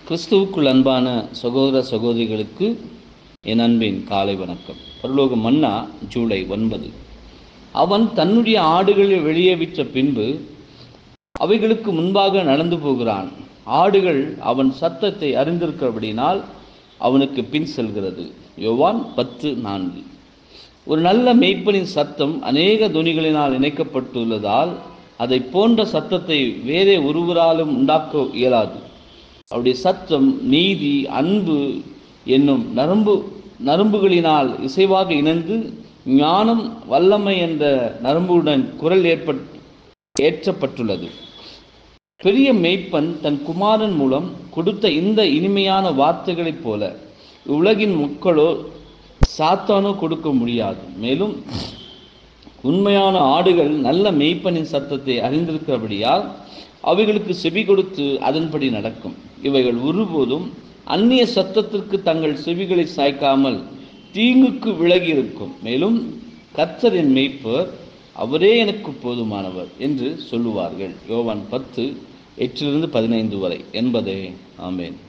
கிறிஸ்துவுக்குள் அன்பான சகோதர சகோதரிகளுக்கு என் அன்பின் காலை வணக்கம். பரலோக மன்னா ஜூலை 9. அவன் தன்னுடைய ஆடுகளை வெளியே விற்ற பின்பு அவைகளுக்கு முன்பாக நடந்து போகிறான். ஆடுகள் அவன் சத்தத்தை அறிந்திருக்கிறபடினால் அவனுக்கு பின் செல்கிறது. யோவான் 10:4. ஒரு நல்ல மேய்ப்பனின் சத்தம் அநேக துணிகளினால் இணைக்கப்பட்டுள்ளதால் அதை போன்ற சத்தத்தை வேறே ஒருவராலும் உண்டாக்க இயலாது. அவருடைய சத்தம் நீதி, அன்பு என்னும் நரம்புகளினால் இசைவாக இணைந்து ஞானம், வல்லமை என்ற நரம்புடன் குரல் ஏற்றப்பட்டுள்ளது. பெரிய மேய்ப்பன் தன் குமாரன் மூலம் கொடுத்த இந்த இனிமையான வார்த்தைகளைப் போல உலகின் மக்களோ சாத்தானோ கொடுக்க முடியாது. மேலும் உண்மையான ஆடுகள் நல்ல மேய்ப்பனின் சத்தத்தை அறிந்திருக்கிறபடியால் அவைகளுக்கு செவி கொடுத்து அதன்படி நடக்கும். இவைகள் ஒருபோதும் அந்நிய சத்தத்திற்கு தங்கள் செவிகளை சாய்க்காமல் தீங்குக்கு விலகி இருக்கும். மேலும் கர்த்தரின் மேய்ப்பர், அவரே எனக்கு போதுமானவர் என்று சொல்லுவார்கள். யோவான் 10:8-15 வரை என்பதே. ஆமென்.